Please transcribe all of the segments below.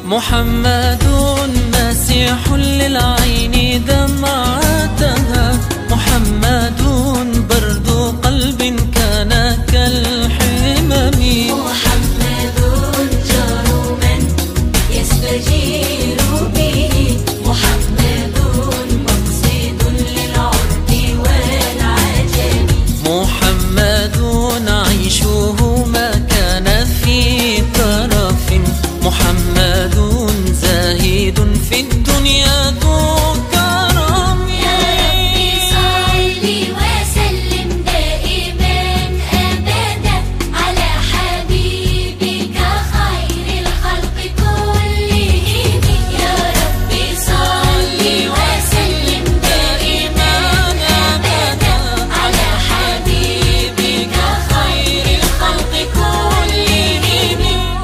محمد مسيح للعين دمعتها، محمد برد قلب كان كالحمم، محمد جار من يستجير به، محمد مقصد للعرب والعجم، محمد عيشه ما كان في ترف، محمد زاهد في الدنيا ذو كرم. يا ربي صل وسلم دائما أبدا على حبيبك خير الخلق كلهم، يا ربي صل وسلم دائما أبدا على حبيبك خير الخلق كلهم.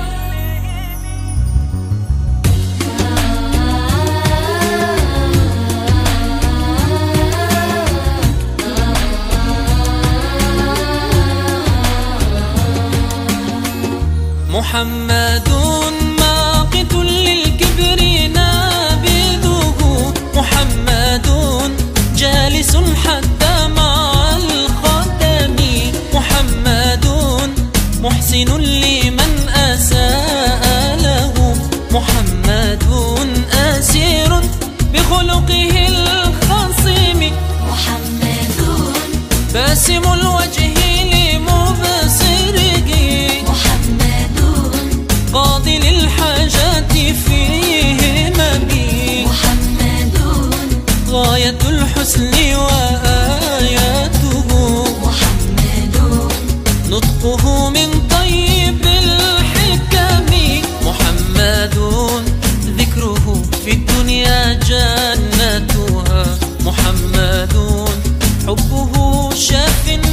محمد ماقت للكبر نابذه، محمد جالس حتى مع الخدم، محمد محسن لمن أساء له، محمد أسير بخلقه الخصم، محمد باسم الوجه لمبصره، محمد قاضي للحاجات في هممي، محمد غاية الحسن وآياته، محمد نطقه من طيب الحكم، محمد ذكره في الدنيا جنتها، محمد حبه شاف